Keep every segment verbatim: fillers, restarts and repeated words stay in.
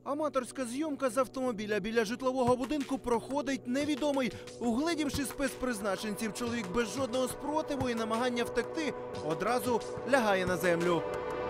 Аматорська зйомка з автомобіля біля житлового будинку проходить невідомий. Угледівши спецпризначенців, чоловік без жодного спротиву і намагання втекти одразу лягає на землю.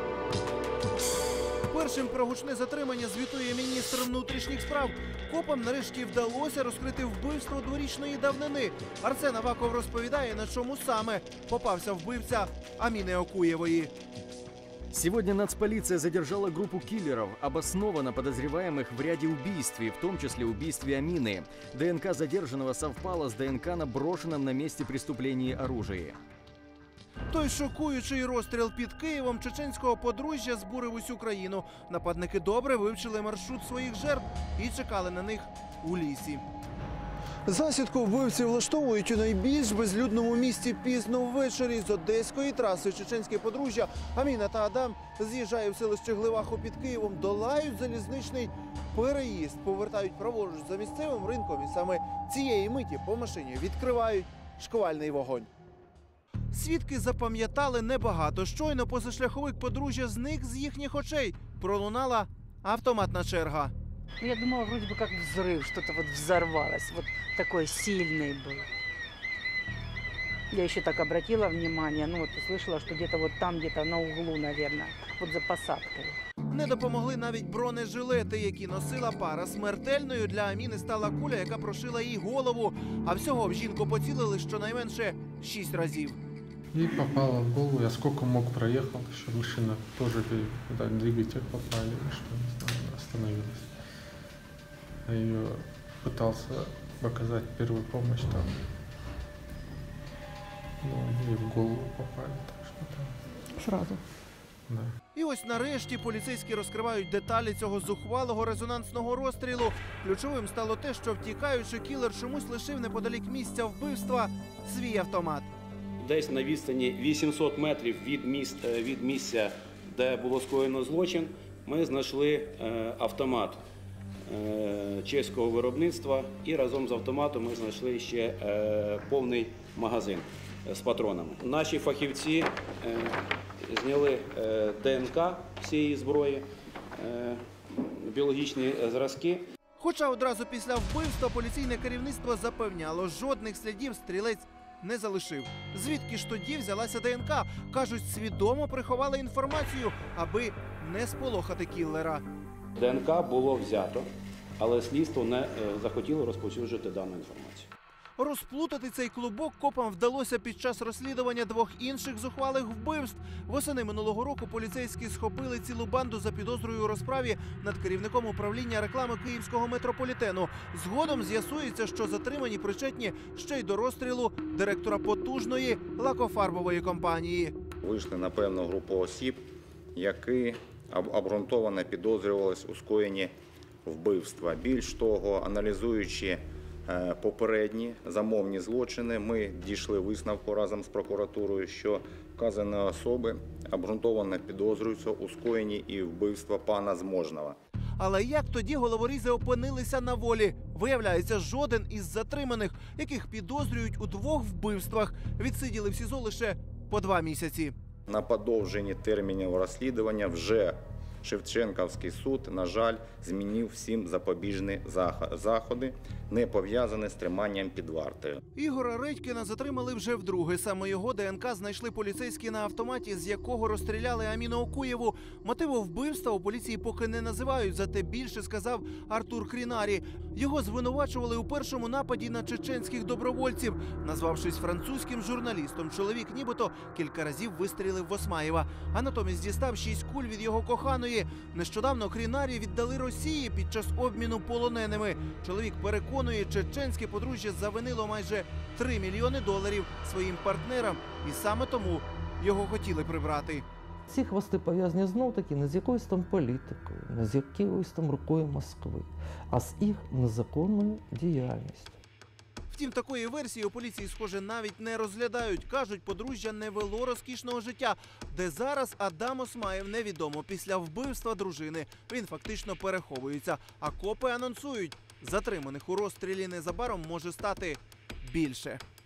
Першим про гучне затримання звітує міністр внутрішніх справ. Копам нарешті вдалося розкрити вбивство дворічної давнини. Арсен Аваков розповідає, на чому саме попався вбивця Аміни Окуєвої. Сегодня нацполиция задержала группу киллеров, обоснованно подозреваемых в ряде убийств, в том числе убийстве Амины. ДНК задержанного совпало с ДНК на брошенном на месте преступления оружии. Той шокуючий розстріл під Києвом чеченського подружжя збурив усю країну. Нападники добре вивчили маршрут своїх жертв і чекали на них у лісі. Засідку вбивці влаштовують у найбільш безлюдному місті пізно ввечері. З одеської траси чеченське подружжя Аміна та Адам з'їжджає в селище Гливаху під Києвом, долають залізничний переїзд, повертають праворуч за місцевим ринком і саме цієї миті по машині відкривають шквальний вогонь. Свідки запам'ятали небагато. Щойно позашляховик подружжя зник з їхніх очей. Пролунала автоматна черга. Я думала, вроде бы как взрыв, что-то вот взорвалось, вот такой сильный был. Я еще так обратила внимание, ну вот услышала, что где-то вот там, где-то на углу, наверное, вот за посадкой. Не допомогли навіть бронежилети, які носила пара. Смертельною для Аміни стала куля, яка прошила їй голову. А всього в жінку поцілили щонайменше шість разів. Ей попало в голову, я сколько мог проехал, еще машина тоже, куда двигатель попали, что не знаю, остановилась. Я ее пытался оказать первую помощь там, ну, ей в голову попали, так что там. Сразу. Да. І ось нарешті поліцейські розкривають деталі цього зухвалого резонансного розстрілу. Ключовим стало те, що втікаючи, кілер чомусь лишив неподалік місця вбивства свій автомат. Десь на відстані вісімсот метрів від, місць, від місця, де було скоєно злочин, ми знайшли автомат чеського виробництва, і разом з автоматом ми знайшли ще повний магазин з патронами. Наші фахівці зняли ДНК всієї зброї, біологічні зразки. Хоча одразу після вбивства поліційне керівництво запевняло, жодних слідів стрілець не залишив. Звідки ж тоді взялася ДНК? Кажуть, свідомо приховали інформацію, аби не сполохати кіллера. ДНК було взято, але слідство не захотіло розповсюджувати дану інформацію. Розплутати цей клубок копам вдалося під час розслідування двох інших зухвалих вбивств. Восени минулого року поліцейські схопили цілу банду за підозрою у розправі над керівником управління реклами київського метрополітену. Згодом з'ясується, що затримані причетні ще й до розстрілу директора потужної лакофарбової компанії. Вийшли на певну групу осіб, які обґрунтовано підозрювались у скоєнні вбивства. Більш того, аналізуючи попередні замовні злочини, ми дійшли висновку разом з прокуратурою, що вказані особи обґрунтовано підозрюються у скоєнні і вбивства пана Зможного. Але як тоді головорізи опинилися на волі? Виявляється, жоден із затриманих, яких підозрюють у двох вбивствах, відсиділи в СІЗО лише по два місяці. На подовженні термінів розслідування вже Шевченківський суд, на жаль, змінив всім запобіжні заходи, не пов'язані з триманням під вартою. Ігора Редькіна затримали вже вдруге. Саме його ДНК знайшли поліцейські на автоматі, з якого розстріляли Аміну Окуєву. Мотиву вбивства у поліції поки не називають, зате більше сказав Артур Крінарі. Його звинувачували у першому нападі на чеченських добровольців. Назвавшись французьким журналістом, чоловік нібито кілька разів вистрілив в Осмаєва, а натомість дістав шість куль від його коханої. Нещодавно Крінарі віддали Росії під час обміну полоненими. Чоловік переконує, чеченське подружжя завинило майже три мільйони доларів своїм партнерам, і саме тому його хотіли прибрати. Ці хвости пов'язані знов-таки не з якоюсь там політикою, не з якоюсь там рукою Москви, а з їх незаконною діяльністю. Втім, такої версії у поліції, схоже, навіть не розглядають. Кажуть, подружжя не вело розкішного життя. Де зараз Адам Осмаєв, невідомо. Після вбивства дружини він фактично переховується. А копи анонсують, затриманих у розстрілі незабаром може стати більше.